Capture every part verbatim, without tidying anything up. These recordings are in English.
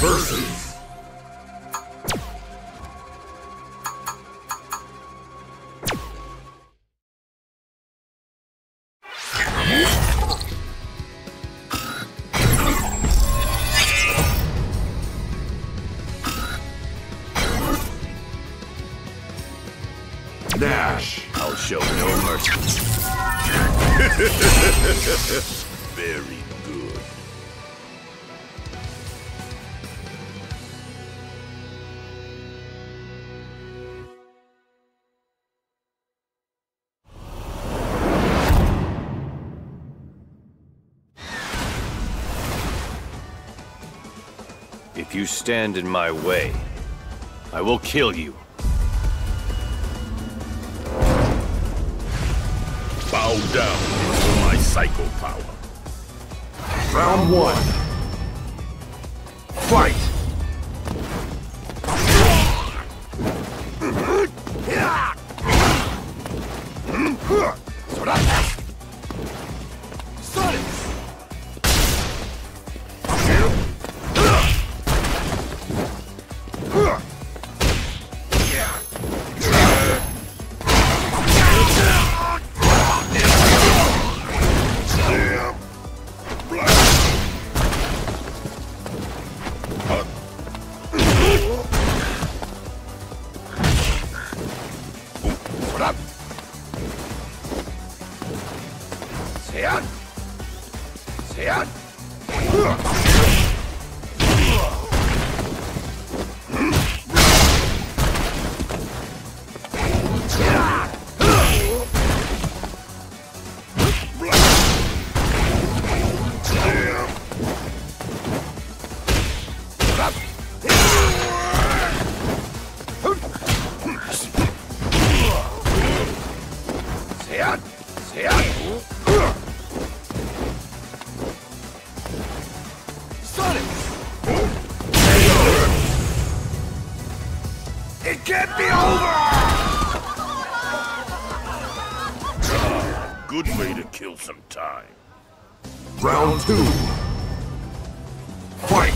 versus Nash. I'll show no mercy. Very good. If you stand in my way, I will kill you. Bow down before my psycho power. Round one. Fight! It can't be over! Good way to kill some time. Round two. Fight!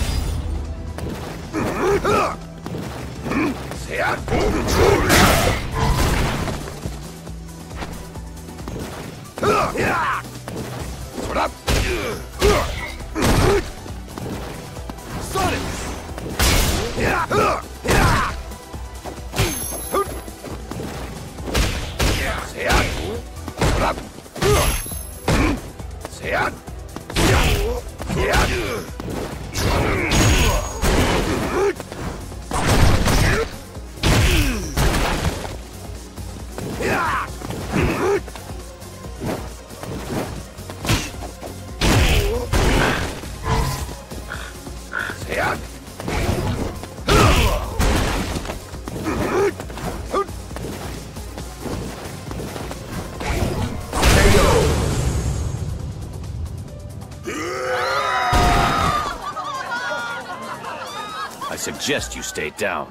I suggest you stay down.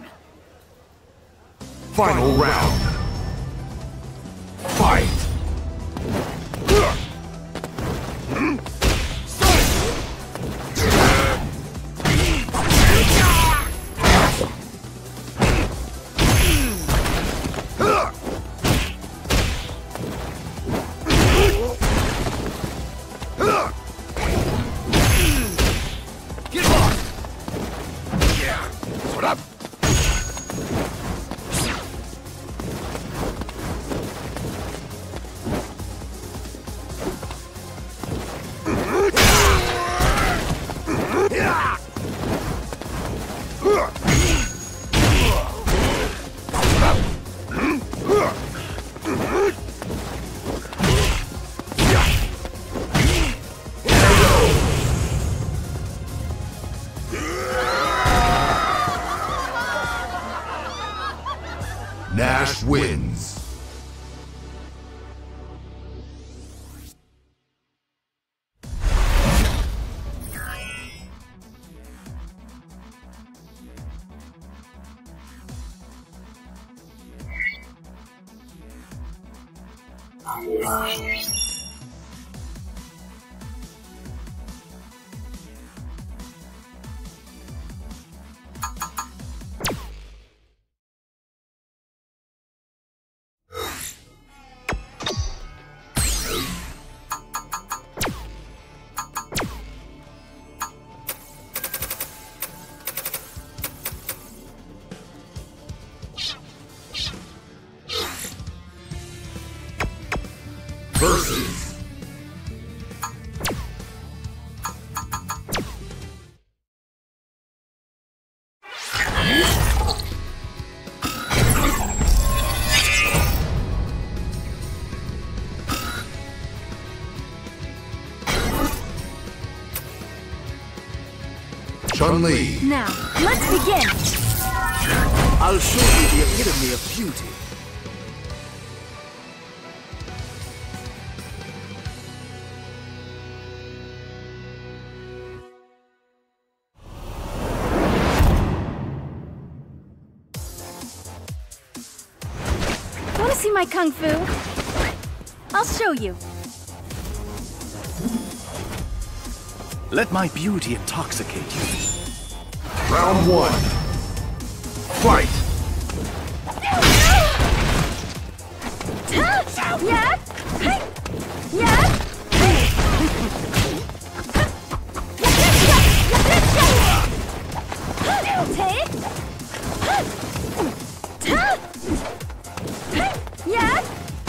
Final round. Fight! Nash wins. Chun-Li. Now, let's begin! I'll show you the epitome of beauty. Wanna see my kung fu? I'll show you. Let my beauty intoxicate you. Round one. Fight! Yeah! Hey! Yeah! Yeah!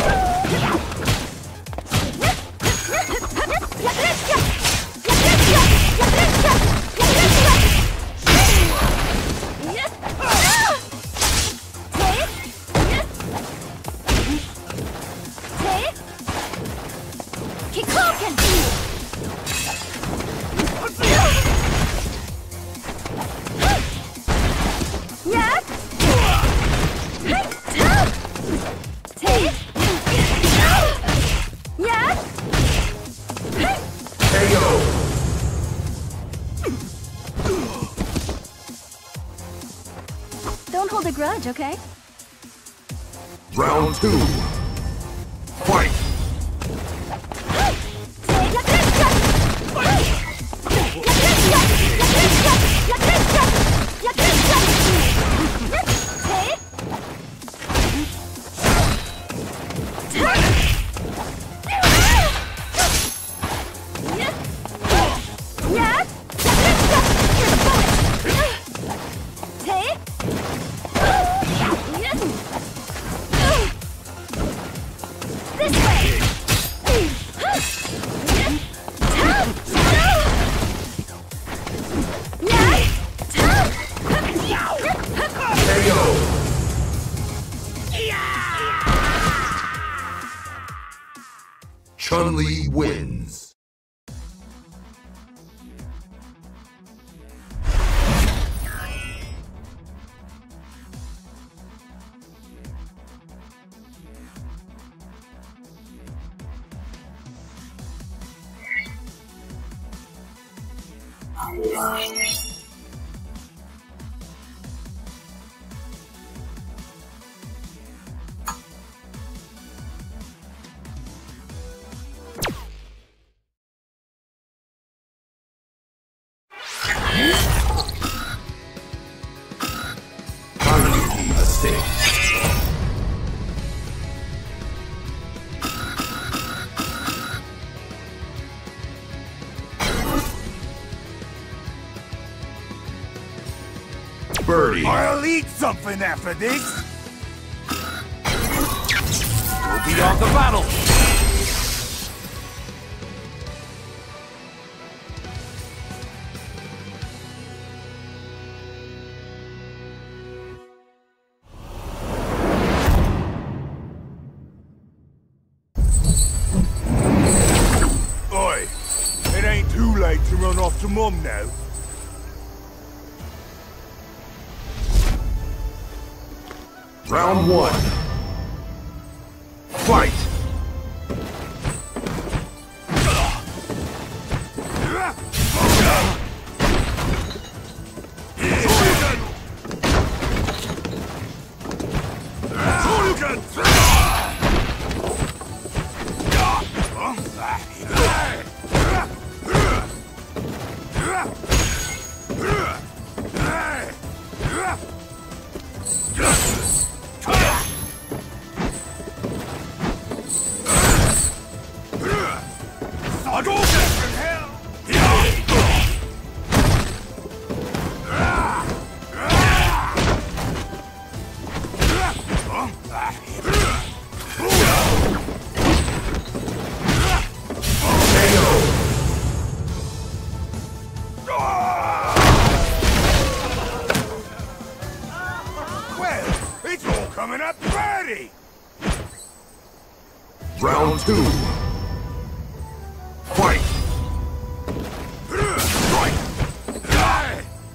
Don't hold a grudge, okay? Round two. Fight! Chun-Li wins. Birdie. I'll eat something after this! Go beyond the battle! Oi! It ain't too late to run off to Mum now. Round one. Fight! Coming up ready! Round two. Fight!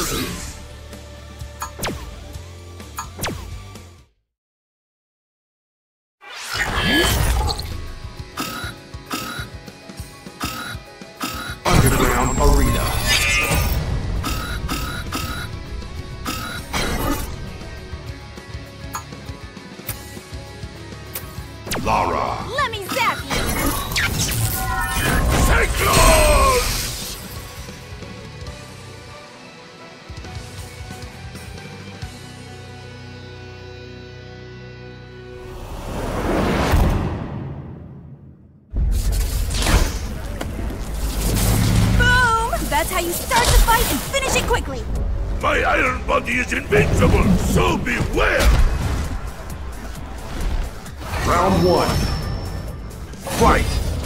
Versus. Underground Arena. Lara. Let me zap you! Cyclone! Boom! That's how you start the fight and finish it quickly! My iron body is invincible, so beware! Round one. Fight!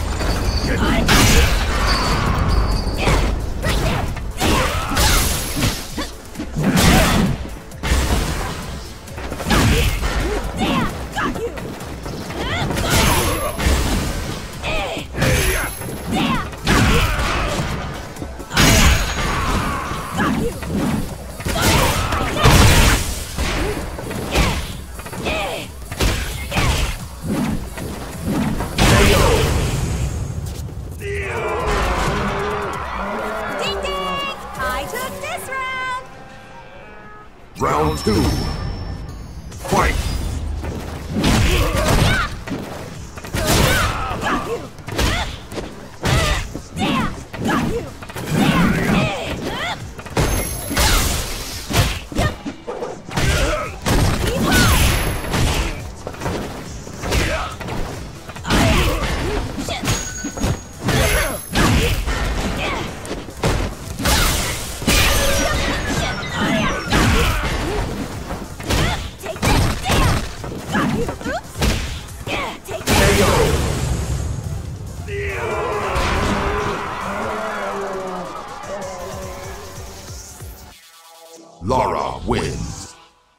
Ding ding! I took this round! Round two. Fight! Got you! Got you! Take this! Got you! Oops! Take this! Lara wins.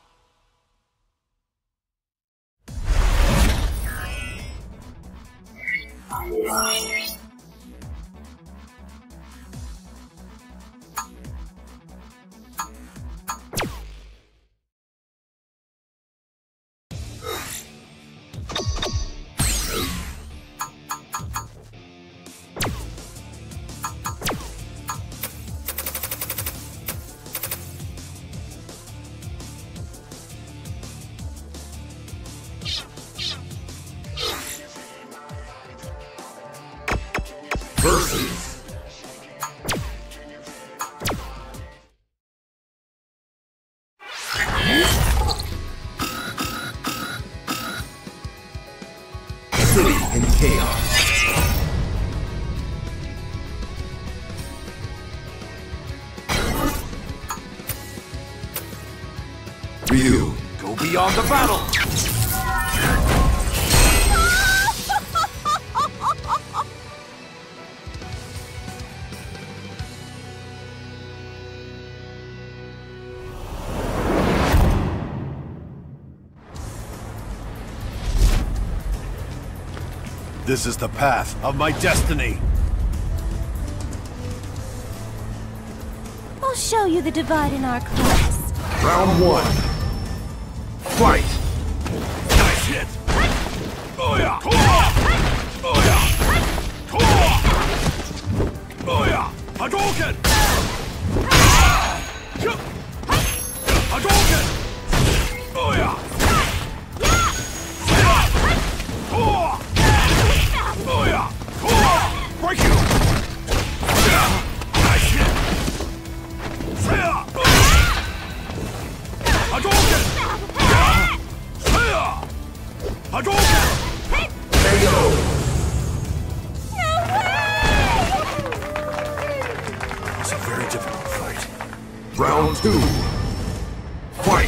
Versus. City in chaos. Ryu. Go beyond the battle! This is the path of my destiny. I'll show you the divide in our class. Round one. Fight! Nice hit! Oh yeah! Oh yeah! Oh yeah! Hadouken! Hadouken! Oh yeah! Oh yeah! Break you! Nice hit! Hadouken! Hadouken! K O! It's a very difficult fight. Round two. Fight!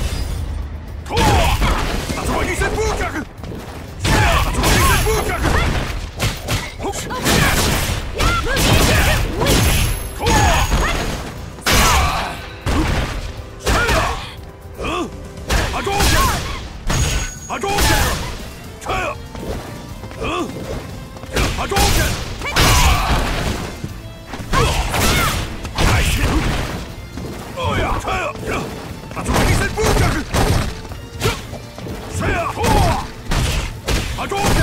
Oh yeah! Hadouken!